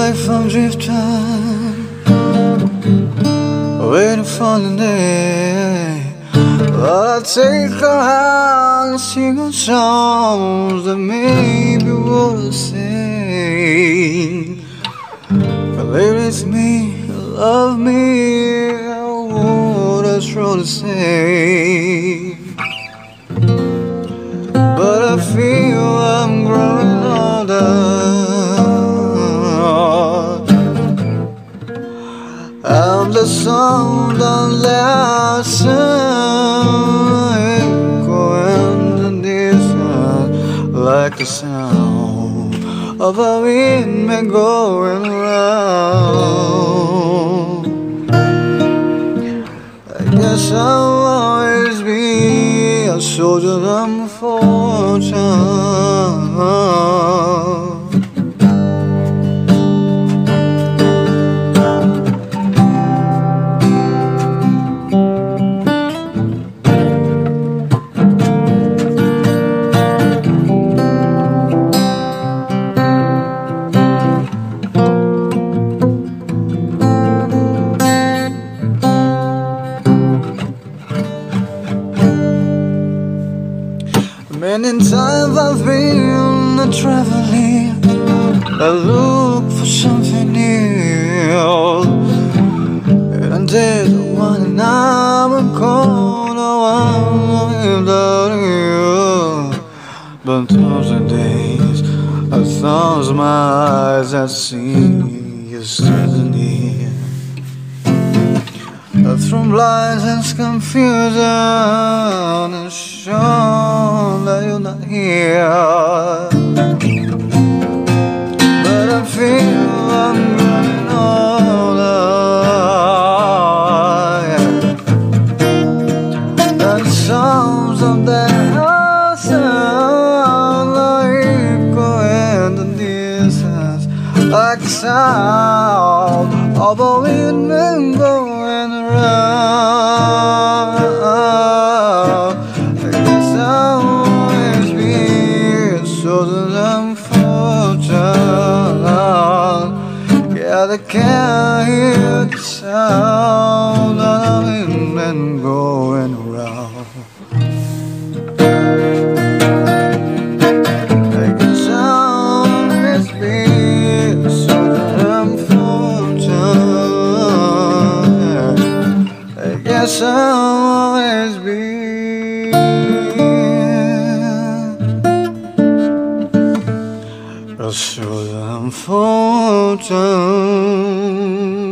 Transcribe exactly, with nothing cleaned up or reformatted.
like from drifting, waiting for the day. But I take her hand and sing her songs that maybe would sing. But lately it's me, love me, what I try to say. But I feel I'm growing older, I'm the sound of that sound, echoing the distance like the sound of a windmill going round. I guess I'll always be a soldier of fortune. Many times I've been a traveling, I look for something new, and I did one and I'm a corner one without you. But those are days, I close my eyes, I see you standing here. Through blinds and confusion, and show that you're not here. But I feel I'm growing older, yeah. And the sounds of that sound are echoing the distance like the sound of a windmill going around. I guess I'll always be a soldier of fortune. Yeah, they can't hear the sound of the windmill going around. I guess I'll always be a soldier of fortune. I guess I'll always be a soldier of fortune.